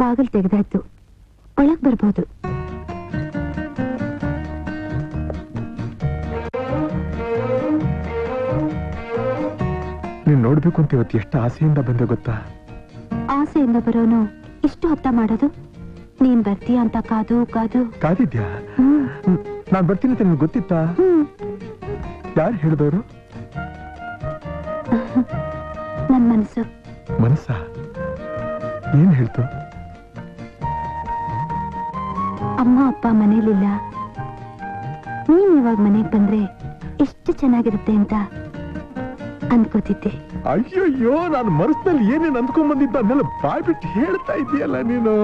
ಬಾಗಿಲು ತೆಗೆದಾಯ್ತು, ಒಳಗ್ ಬರ್ಬೋದು. ನೀನ್ ನೋಡ್ಬೇಕು ಅಂತ ಇವತ್ತು ಎಷ್ಟು ಆಸೆಯಿಂದ ಬಂದೆ ಗೊತ್ತಾ? ಆಸೆಯಿಂದ ಬರೋನು ಇಷ್ಟು ಹೊತ್ತ ಮಾಡೋದು? ನೀನ್ ಬರ್ತೀಯ ಅಂತ ಕಾದು ಕಾದು ಕಾದಿದ್ಯಾ? ನಾನ್ ಬರ್ತೀನಿ ಅಂತ ನಿನ್ಗೆ ಗೊತ್ತಿತ್ತಾ? ಯಾರು ಹೇಳಿದವರು? ನನ್ ಮನಸ್ಸು. ಮನಸ್ಸ ಏನ್ ಹೇಳ್ತು? ಅಮ್ಮ ಅಪ್ಪ ಮನೇಲಿಲ್ಲ, ನೀನ್ ಇವಾಗ ಮನೆಗ್ ಬಂದ್ರೆ ಎಷ್ಟು ಚೆನ್ನಾಗಿರುತ್ತೆ ಅಂತ ಅನ್ಕೋತಿದ್ದೆ. ಅಯ್ಯಯ್ಯೋ, ನಾನು ಮನಸ್ಸಿನಲ್ಲಿ ಏನೇನು ಅಂದ್ಕೊಂಡ್ ಬಂದಿದ್ದ ಅದನ್ನೆಲ್ಲ ಬಾಯ್ಬಿಟ್ಟು ಹೇಳ್ತಾ ಇದೀಯಲ್ಲ ನೀನು.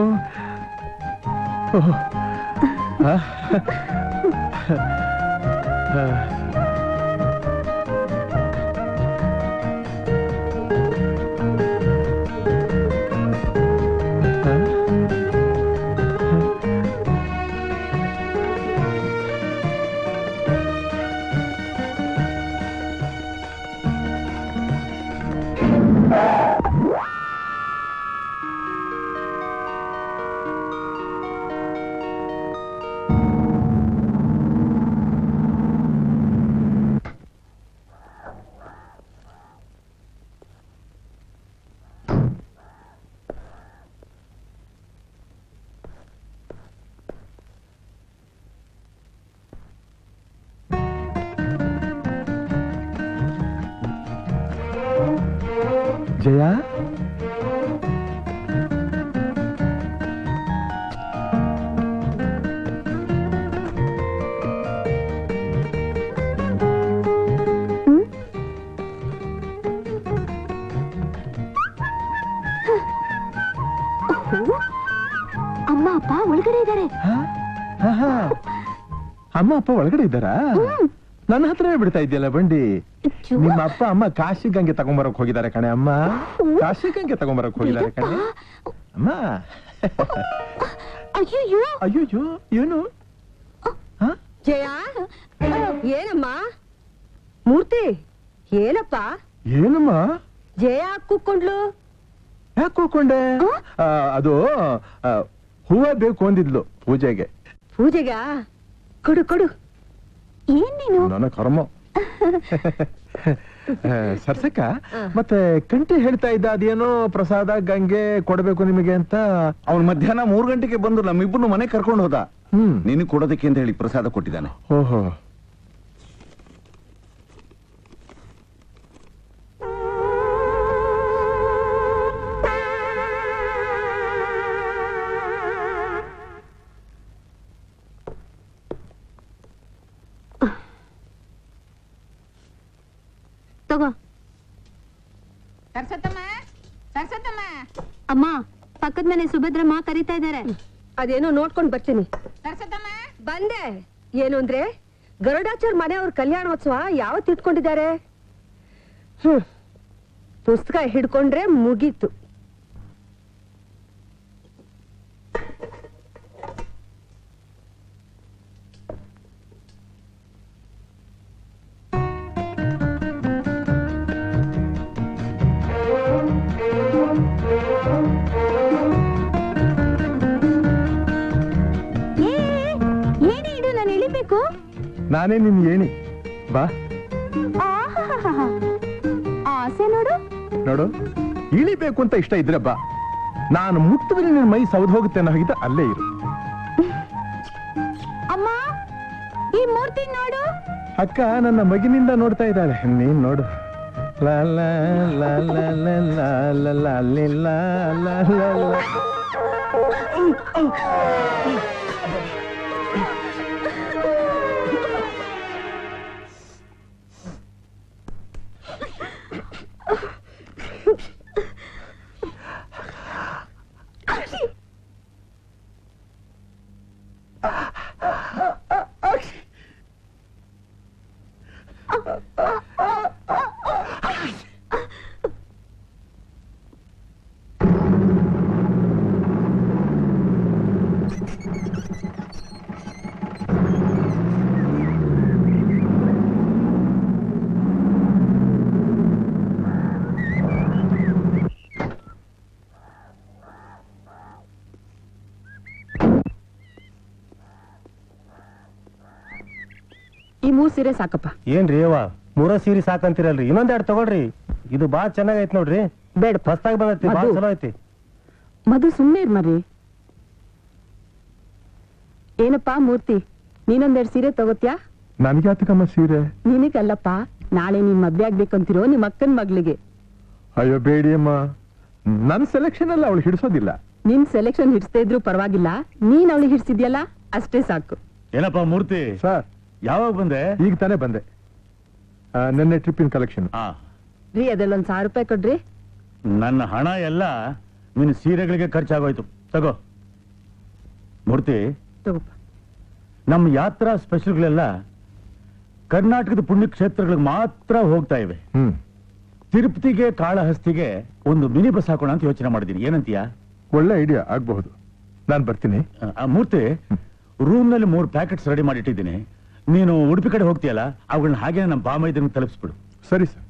ಜಯ, ಅಮ್ಮ ಅಪ್ಪ ಒಳಗಡೆ ಇದ್ದಾರೆ. ಅಮ್ಮ ಅಪ್ಪ ಒಳಗಡೆ ಇದ್ದಾರಾ? ನನ್ನ ಹತ್ರನೇ ಬಿಡ್ತಾ ಇದೆಯಲ್ಲ ಬಂಡಿ. ನಿಮ್ಮ ಅಪ್ಪ ಅಮ್ಮ ಕಾಶಿ ಗಂಗೆ ತಗೊಂಬರಕ್ ಹೋಗಿದ್ದಾರೆ ಕಣೆ. ಅಮ್ಮ ಕಾಶಿ ಗಂಗೆ ತಗೊಂಬರಕ್ ಹೋಗಿದ್ದಾರೆ ಕಣೆ. ಅಮ್ಮ ಅಯ್ಯೋ ಅಯ್ಯೋ, ಏನು? ಜಯ, ಏನಮ್ಮ? ಮೂರ್ತಿ, ಏನಪ್ಪ? ಏನಮ್ಮ? ಜಯ ಕೂತ್ಕೊಂಡ್ಲು. ಯಾಕೆ ಕೂತ್ಕೊಂಡೆ? ಅದು ಹೂವ ಬೇಕು ಅಂದಿದ್ಲು ಪೂಜೆಗೆ. ಪೂಜೆಗ? ಕೊಡು ಕೊಡು. ಏನ್ ನೀನು? ನನ್ನ ಕರ್ಮ. ಸರ್ಸಕ್ಕ, ಮತ್ತೆ ಕಂಠಿ ಹೇಳ್ತಾ ಇದ್ದ ಅದೇನೋ ಪ್ರಸಾದ ಗಂಗೆ ಕೊಡಬೇಕು ನಿಮಗೆ ಅಂತ. ಅವ್ನು ಮಧ್ಯಾಹ್ನ 3 ಗಂಟೆಗೆ ಬಂದು ನಮ್ಮಿಬ್ಬರು ಮನೆ ಕರ್ಕೊಂಡು ಹೋದ. ನಿನಗೆ ಕೊಡೋದಕ್ಕೆ ಅಂತ ಹೇಳಿ ಪ್ರಸಾದ ಕೊಟ್ಟಿದ್ದಾನೆ. ಓಹೋ. ತಗೋ. ಅಮ್ಮ, ಪಕ್ಕದ ಮನೆ ಸುಭದ್ರಮ್ಮ ಕರೀತಾ ಇದ್ದಾರೆ. ಅದೇನೋ ನೋಡ್ಕೊಂಡ್ ಬರ್ತೀನಿ. ಬಂದೆ. ಏನು ಅಂದ್ರೆ ಗರುಡಾಚಾರ್ ಮನೆಯವ್ರ ಕಲ್ಯಾಣೋತ್ಸವ ಯಾವತ್ತು ಇಟ್ಕೊಂಡಿದ್ದಾರೆ? ಪುಸ್ತಕ ಹಿಡ್ಕೊಂಡ್ರೆ ಮುಗೀತು. ನಾನೇ ನಿನ್ ಏಣಿ. ಬಾ. ಆಸೆ ನೋಡು ನೋಡು, ಇಳಿಬೇಕು ಅಂತ ಇಷ್ಟ ಇದ್ರೆ ಬಾ. ನಾನು ಮುಟ್ಟಿದ್ರೆ ನಿನ್ನ ಮೈ ಸೌದ್ ಹೋಗುತ್ತೆ ಅನ್ನೋ ಹಾಗಿದ್ದ ಅಲ್ಲೇ ಇರು. ಅಮ್ಮ, ಈ ಮೂರ್ತಿ ನೋಡು. ಅಕ್ಕ ನನ್ನ ಮಗಿನಿಂದ ನೋಡ್ತಾ ಇದ್ದಾಳೆ. ನೀನ್ ನೋಡು. ಲಾ ಲಾ ಲಾ ಲಾ ಲಾ ಲಾ ಲಾ ಲಾ ಲಾ ಲಾ ಲಾ. ಈ 3 ಸೀರೆ ಸಾಕಪ್ಪ. ಏನ್ರಿ ಅವ 3 ಸೀರೆ ಸಾಕಂತೀರಲ್ರಿ, ಇನ್ನೊಂದೆರಡು ತಗೊಳ್ರಿ. ಇದು ಬಾಳ ಚೆನ್ನಾಗೈತ್ ನೋಡ್ರಿ. ಬೇಡ ಹೊಸ್ತಾಗಿ ಬಂದೈತಿ, ಬಾಳ ಚಲೋ ಐತಿ. ಮಧು ಸುಮ್ನೆ ಇರ್ಮರಿ. ಏನಪ್ಪಾ ಮೂರ್ತಿ, ನೀನೊಂದೆರಡು ಸೀರೆ ತಗೋತ್ಯಾ? ನನ್ಗ್ಯಾತಕಮ್ಮ ಸೀರೆ? ನಿನಗಲ್ಲಪ್ಪ, ನಾಳೆ ನಿಮ್ ಮದ್ವೆ ಆಗ್ಬೇಕಂತಿರೋ ನಿಮ್ ಅಕ್ಕನ್ ಮಗಳಿಗೆ. ಅಯ್ಯೋ ಬೇಡಿ ಅಮ್ಮ, ನನ್ ಸೆಲೆಕ್ಷನ್ ಎಲ್ಲ ಅವಳು ಹಿಡಿಸೋದಿಲ್ಲ. ನಿನ್ ಸೆಲೆಕ್ಷನ್ ಹಿಡಿಸದೇ ಇದ್ರು ಪರವಾಗಿಲ್ಲ, ನೀನ್ ಅವಳಿಗೆ ಹಿಡಿಸಿದ್ಯಲ್ಲ ಅಷ್ಟೇ ಸಾಕು. ಏನಪ್ಪಾ ಮೂರ್ತಿ, ಸರ್ ಯಾವಾಗ ಬಂದೆ? ಈಗ ತಾನೇ ಬಂದೆ. ನೆನ್ನೆ ಟ್ರಿಪ್ಪಿನ ಕಲೆಕ್ಷನ್. ರೀ ಅದೆಲ್ಲೊಂದ್ 1000 ರೂಪಾಯಿ ಕೊಡ್ರಿ. ನನ್ನ ಹಣ ಎಲ್ಲ ನಿನ್ನ ಸೀರೆಗಳಿಗೆ ಖರ್ಚಾಗೋಯ್ತು. ತಗೋ ಮೂರ್ತಿ. ತಗೋಪ್ಪ. ನಮ್ಮ ಯಾತ್ರಾ ಸ್ಪೆಷಲ್ಗಳೆಲ್ಲ ಕರ್ನಾಟಕದ ಪುಣ್ಯಕ್ಷೇತ್ರಗಳಿಗೆ ಮಾತ್ರ ಹೋಗ್ತಾ ಇವೆ. ತಿರುಪತಿಗೆ ಕಾಳಹಸ್ತಿಗೆ ಒಂದು ಮಿನಿ ಬಸ್ ಹಾಕೋಣ ಅಂತ ಯೋಚನೆ ಮಾಡಿದೀನಿ. ಏನಂತೀಯ? ಒಳ್ಳೆ ಐಡಿಯಾ ಆಗ್ಬಹುದು. ನಾನ್ ಬರ್ತೀನಿ. ಮೂರ್ತಿ, ರೂಮ್ ನಲ್ಲಿ 3 ಪ್ಯಾಕೆಟ್ಸ್ ರೆಡಿ ಮಾಡಿಟ್ಟಿದ್ದೀನಿ. ನೀನು ಉಡುಪಿ ಕಡೆ ಹೋಗ್ತೀಯಲ್ಲ, ಅವುಗಳನ್ನ ಹಾಗೆ ನಮ್ಮ ಬಾಮೈದನ ತಲುಪಿಸ್ಬಿಡು. ಸರಿ ಸರ್.